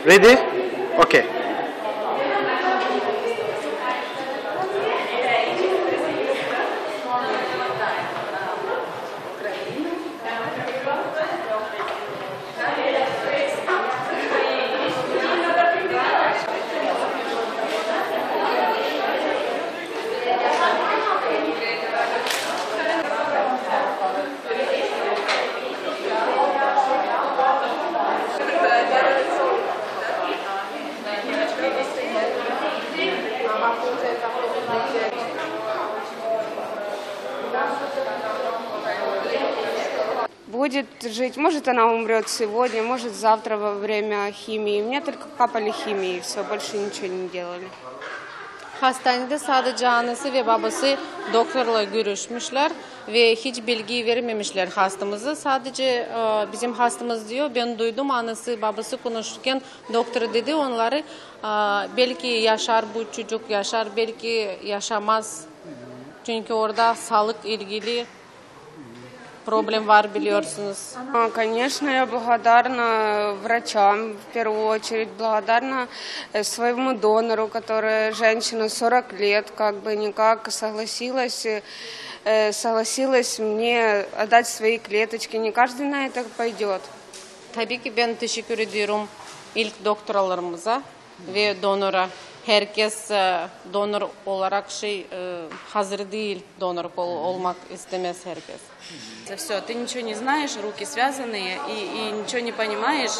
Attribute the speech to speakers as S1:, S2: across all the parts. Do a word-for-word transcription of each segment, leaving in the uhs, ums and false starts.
S1: Ready? Okay.
S2: Будет жить, может она умрет сегодня, может завтра во время химии. Мне только капали химии, все, больше nичего не делали.
S3: Hastanede sadece annesi ve babası doktorla görüşmüşler ve hiç bilgi vermemişler hastamızı. Sadece e, bizim hastamız diyor, ben duydum annesi babası konuşurken doktor dedi onları e, belki yaşar bu çocuk yaşar, belki yaşamaz. Çünkü orada sağlık ilgili проблем var biliyorsunuz.
S2: Конечно, я благодарна врачам, в первую очередь благодарна своему донору, которая женщина сорок лет, как бы никак согласилась, согласилась мне отдать свои клеточки. Не каждый на это пойдет.
S3: Tabii ki ben teşekkür ediyorum ilk doktorlarımıza ve donora. Herkes donor olarak şey hazır değil, donor olmak istemez herkes.
S4: Все, ты ничего не знаешь, руки связанные и, и ничего не понимаешь.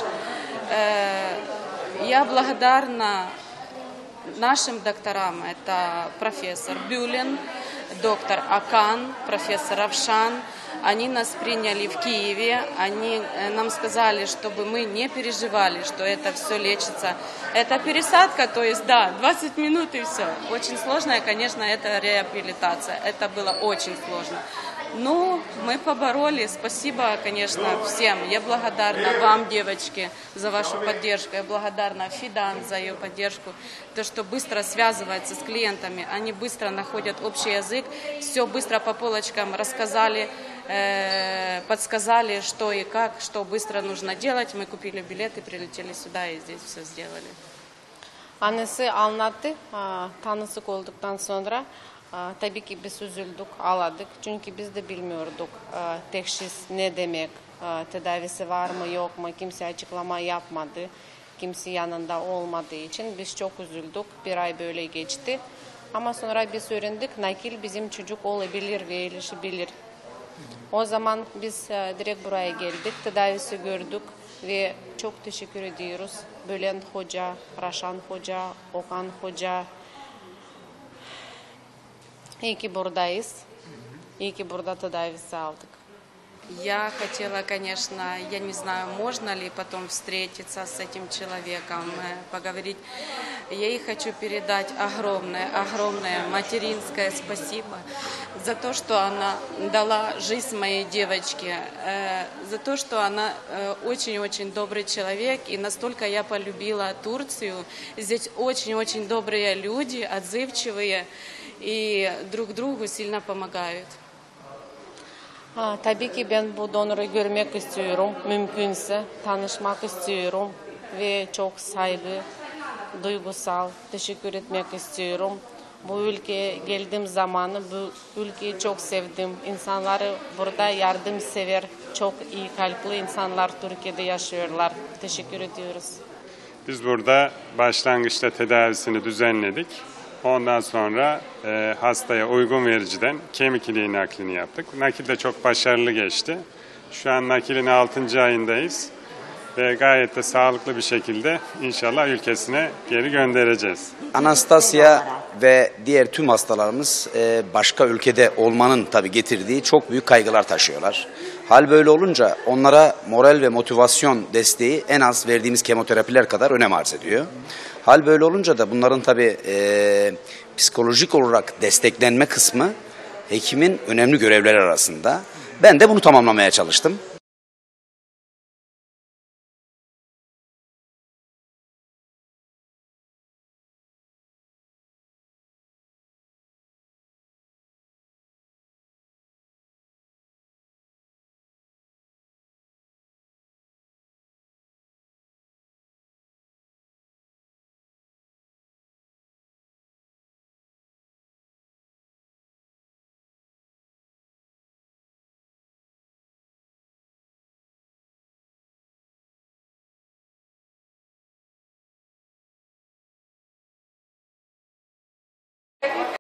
S4: Я благодарна нашим докторам. Это профессор Бюлен, доктор Акан, профессор Равшан. Они нас приняли в Киеве, они нам сказали, чтобы мы не переживали, что это все лечится. Это пересадка, то есть, да, двадцать минут и все. Очень сложная, конечно, это реабилитация. Это было очень сложно. Но мы побороли. Спасибо, конечно, всем. Я благодарна вам, девочки, за вашу поддержку. Я благодарна Фидан за ее поддержку. То, что быстро связывается с клиентами. Они быстро находят общий язык. Все быстро по полочкам рассказали, э, подсказали, что и как, что быстро нужно делать. Мы купили билеты, прилетели сюда и здесь все сделали.
S3: Annesi anlattı. Tanısı olduktan sonra tabii ki biz üzüldük, ağladık. Çünkü biz de bilmiyorduk teşhis ne demek, tedavisi var mı yok mu, kimse açıklama yapmadı. Kimse yanında olmadığı için biz çok üzüldük. Bir ay böyle geçti. Ama sonra biz öğrendik, nakil bizim çocuk olabilir ve iyileşebilir. O zaman biz direkt buraya geldik, tedavisi gördük ve çok teşekkür ediyoruz. Bülent Hoca, Raşan Hoca, Okan Hoca. İyi ki buradayız. İyi ki burada tedavisi aldık.
S4: Я хотела, конечно, я не знаю, можно ли потом встретиться с этим человеком, поговорить. Я ей хочу передать огромное, огромное материнское спасибо за то, что она дала жизнь моей девочке, за то, что она очень-очень добрый человек, и настолько я полюбила Турцию. Здесь очень-очень добрые люди, отзывчивые, и друг другу сильно помогают.
S3: Ha, tabii ki ben bu donoru görmek istiyorum, mümkünse tanışmak istiyorum ve çok saygı, duygusal teşekkür etmek istiyorum. Bu ülkeye geldiğim zamanı bu ülkeyi çok sevdim. İnsanları burada yardımsever, çok iyi kalpli insanlar Türkiye'de yaşıyorlar. Teşekkür ediyoruz.
S5: Biz burada başlangıçta tedavisini düzenledik. Ondan sonra e, hastaya uygun vericiden kemik iliği naklini yaptık. Nakil de çok başarılı geçti. Şu an nakilin altıncı ayındayız. Ve gayet de sağlıklı bir şekilde inşallah ülkesine geri göndereceğiz.
S6: Anastasia ve diğer tüm hastalarımız e, başka ülkede olmanın tabii getirdiği çok büyük kaygılar taşıyorlar. Hal böyle olunca onlara moral ve motivasyon desteği en az verdiğimiz kemoterapiler kadar önem arz ediyor. Hal böyle olunca da bunların tabii e, psikolojik olarak desteklenme kısmı hekimin önemli görevleri arasında. Ben de bunu tamamlamaya çalıştım.